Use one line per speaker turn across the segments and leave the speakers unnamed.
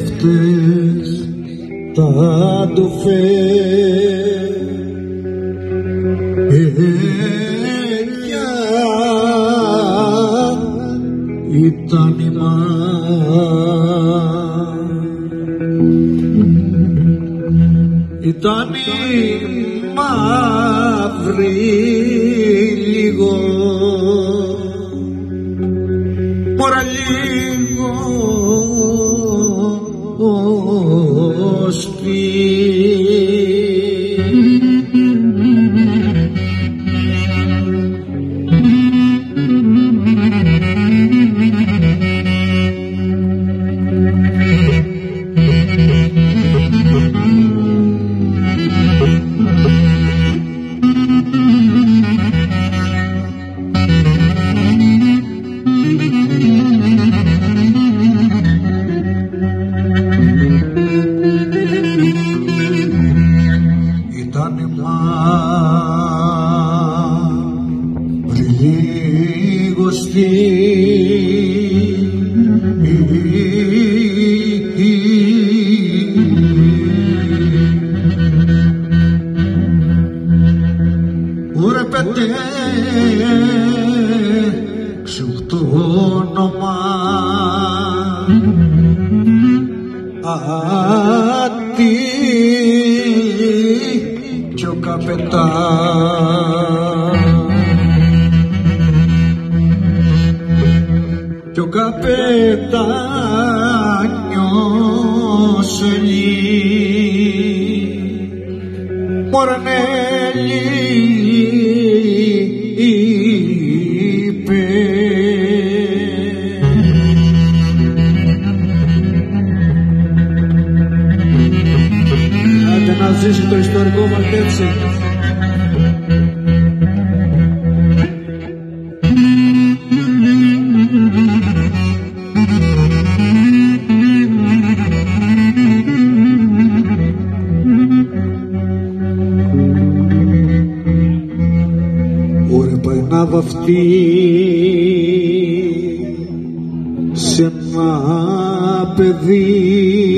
αυτές τα ντουφέρια ήταν η ήταν η μαύρη λίγο, μωρά λίγο Ωρε πετέ ξουχτό όνομα άτι κι ο κι ο καπετάνιος μωρανέλη είπε. Άντε να ζήσει το ιστορικό Βαλτέτσι. Ωρε περνά βαφτεί σε ένα παιδί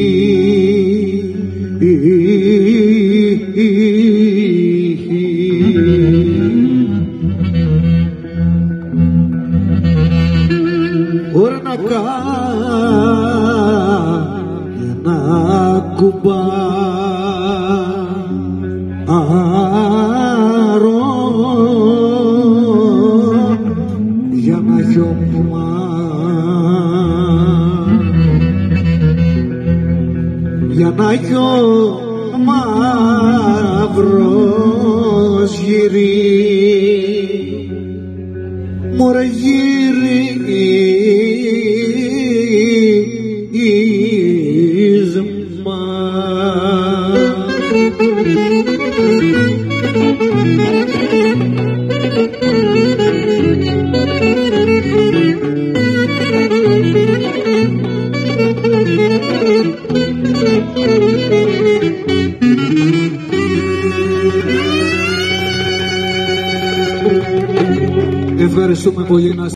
ωρε να κάνει ένα κουμπά για να γιώμα για να γιώ μαύρος γυρί μωρέ γυρίσμα. Ευχαριστούμε πολύ.